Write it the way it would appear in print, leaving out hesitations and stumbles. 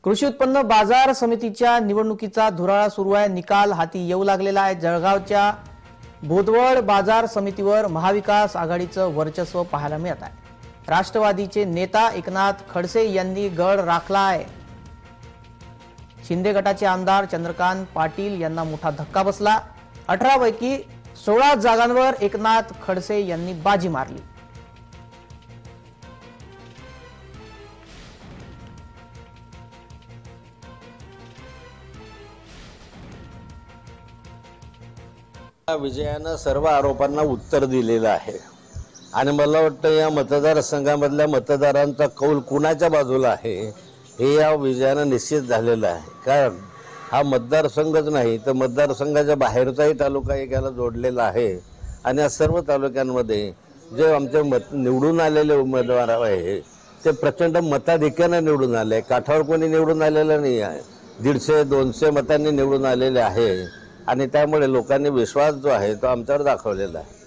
कृषी उत्पन्न बाजार समितीच्या निवडणुकीचा धुराळा सुरू आहे। निकाल हाती येऊ लागलेला आहे। जळगावच्या बोदवड बाजार समितीवर महाविकास आघाडीचं वर्चस्व पाहायला मिळत आहे। राष्ट्रवादीचे नेता एकनाथ खडसे यांनी गड राखला आहे। शिंदे गटाचे आमदार चंद्रकांत पाटील यांना मोठा धक्का बसला। 18 पैकी 16 जागांवर एकनाथ खडसे यांनी बाजी मारली। विजयानं सर्व आरोपांना उत्तर दिलेलं आहे आणि मला वाटतं या मतदारसंघामधल्या मतदारांचा कौल कुणाच्या बाजूला आहे हे या विजयानं निश्चित झालेलं आहे। कारण हा मतदारसंघच नाही तर मतदारसंघाच्या बाहेरचाही तालुका एकाला जोडलेला आहे आणि या सर्व तालुक्यांमध्ये जे आमचे निवडून आलेले उमेदवार आहे ते प्रचंड मताधिक्याने निवडून आले। काठावर कोणी निवडून आलेलं नाही आहे, 150-200 मतांनी निवडून आलेले आहे आणि त्यामुळे लोकांनी विश्वास जो आहे तो आमच्यावर दाखवलेला आहे।